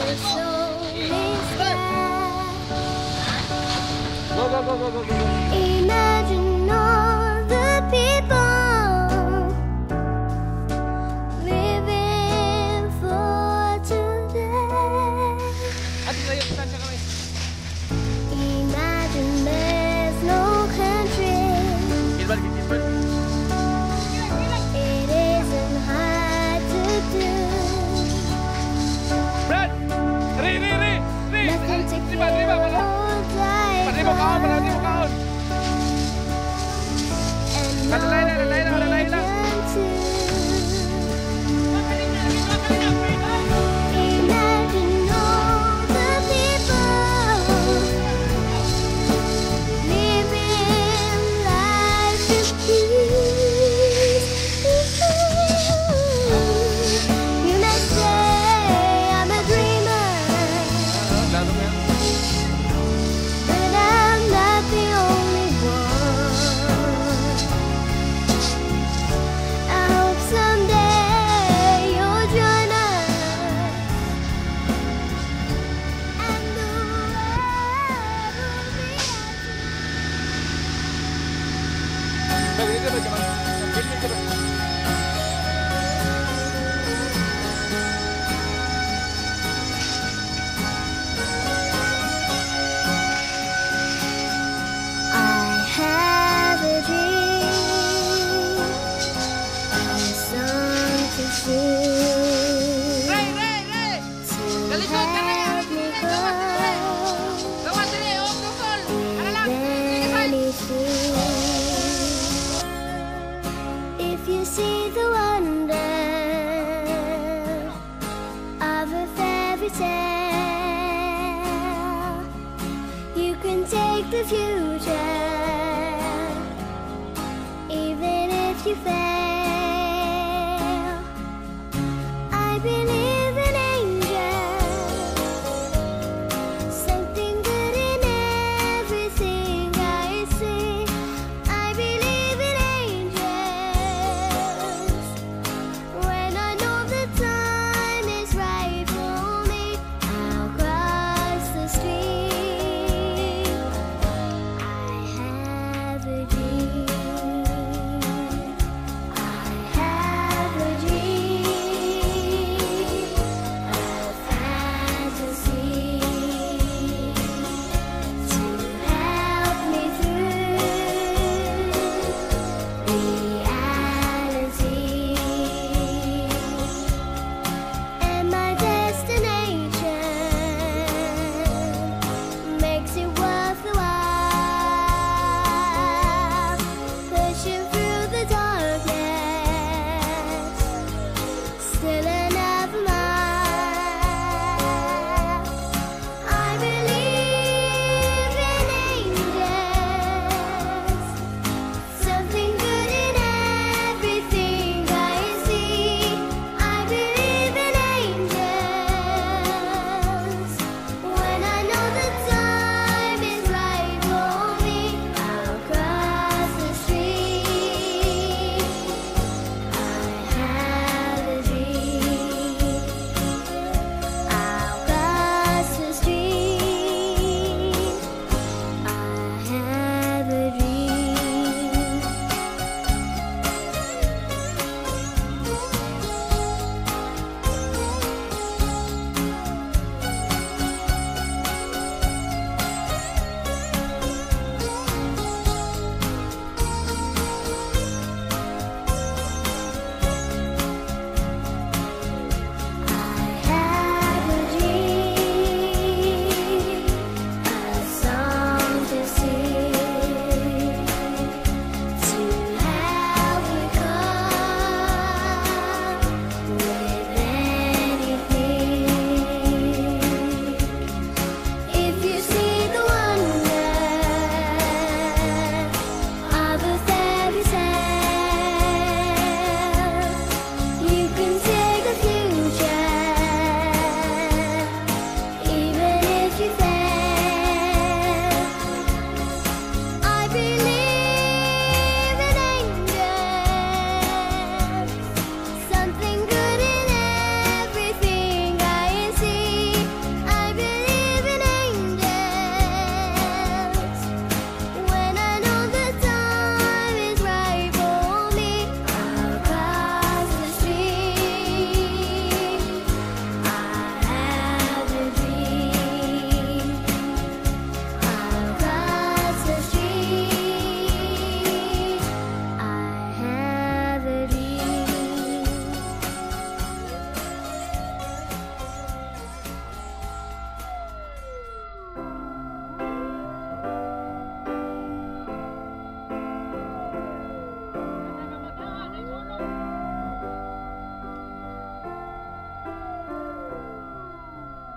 Imagine all the people living for today. Imagine there's no country. It isn't hard to do. Nothing to kill or die for. And no religion too. Imagine all the people living life in peace. You may say I'm a dreamer, but I'm not the only one. I hope someday you'll join us, and the world will be I have a dream, a song to sing, to help me go anything. If you see the wonder of a fairy tale, you can take the future, even if you fail. I believe in angels, something good in everything I see. I believe in angels when I know the time is right for me. I'll cross the street. I have a dream.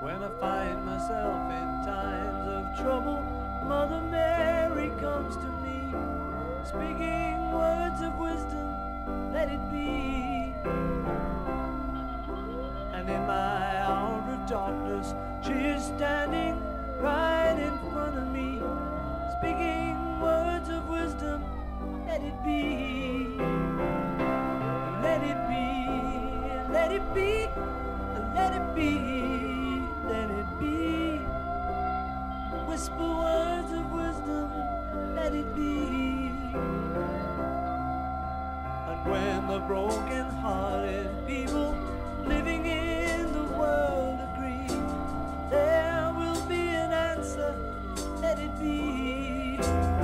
When I find myself in times of trouble, Mother Mary comes to me, speaking words of wisdom, let it be. And in my hour of darkness, she is standing right in front of me, speaking words of wisdom, let it be. Let it be, let it be, let it be, let it be. Whisper words of wisdom, let it be. And when the broken-hearted people living in the world agree, there will be an answer, let it be.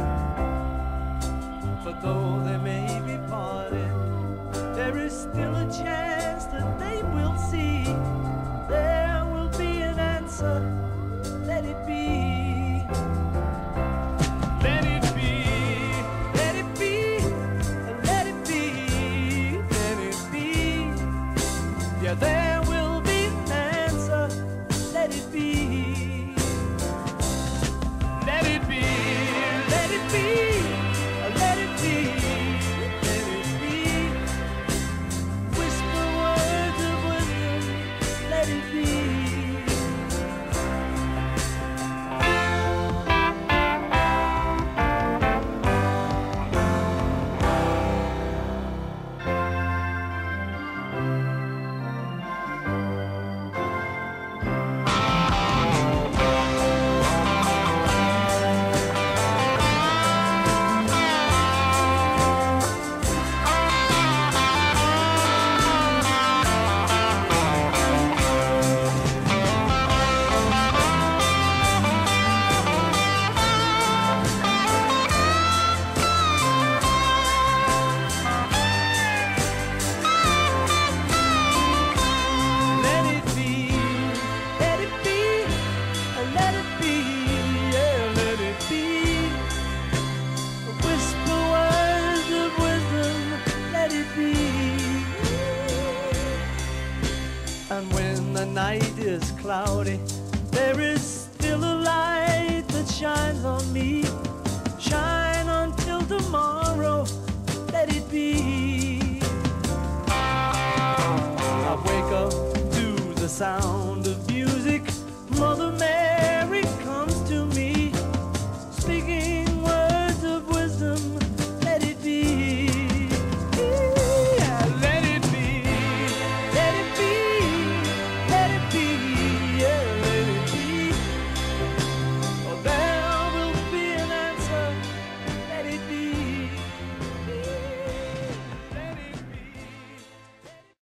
For though they may be parted, there is still a chance that they will see. There will be an answer, let it be. Let it be, let it be, let it be, let it be. Yeah, there will be an answer, let it be. Let it be, let it be, let it be, let it be. Whisper words of wisdom, let it be. And when the night is cloudy, there is still a light that shines on me. Shine until tomorrow, let it be. I wake up to the sound of music, Mother Mary